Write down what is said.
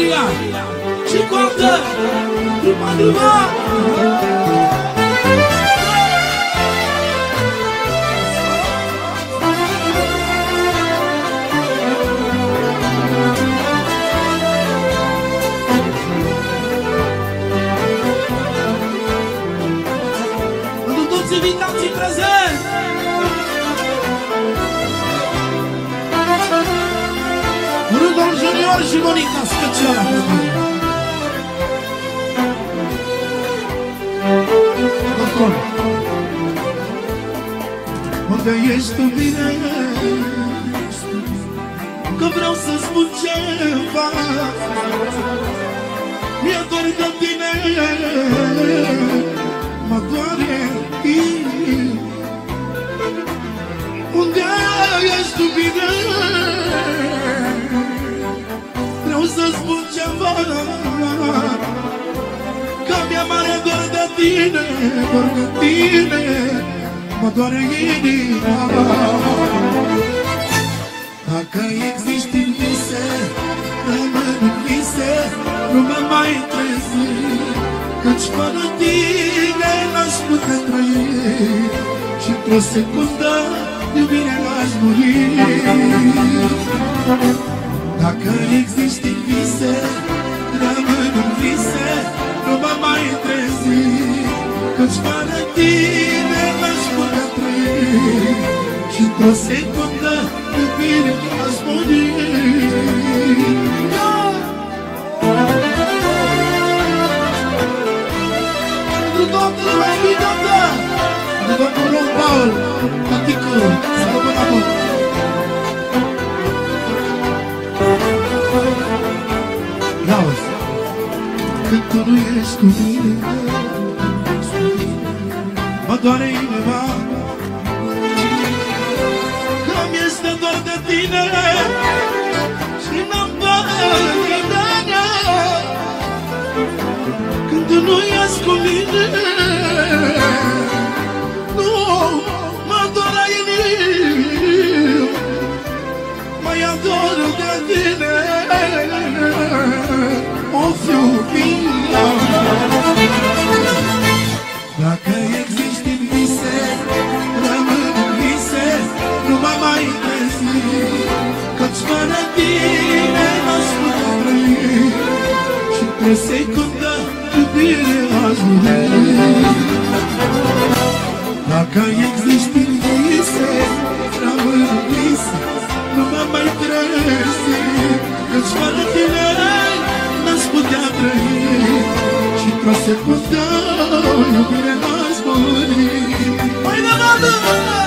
Maria și coaptă Trupa. Pentru toți invitații prezenți, Rudolf Junior și Monica specială. Doctor, unde ești tu bine? Că vreau să spun ceva. Mi-e dor de tine, mă doare inima. Unde ești tu bine? Vreau să spun ceva. Că mi-e mare dor de tine, dor de tine, mă doare inima. Dacă existi în vise, rămân în vise, nu mă mai trezi, căci fără tine n-aș putea trăi și într-o secundă iubirea aș muri. Dacă existi în vise, rămân în vise, nu mă mai trezi, căci fără tine n-aș putea trăi și într-o secundă iubirea aș muri. Pentru toată lumea invitată, de domnul Ron Paul, tatică, să rămână mult. Auzi, când tu nu ești cu mine, mă doare inima. Că mi-este dor de tine și n-am bani. Când tu nu ești cu mine, nu mă doare inima. Mă ador de tine, of iubire. Dacă existi în vise, rămân în vise, nu mă mai trezi, căci fără tine n-aș putea trăi și într-o secundă iubire aș muri. Dacă existi în vise, rămân în vise, nu mă mai trezi, căci fără tine n-aș putea trăi și într-o secundă iubire n-aș muri. Mai de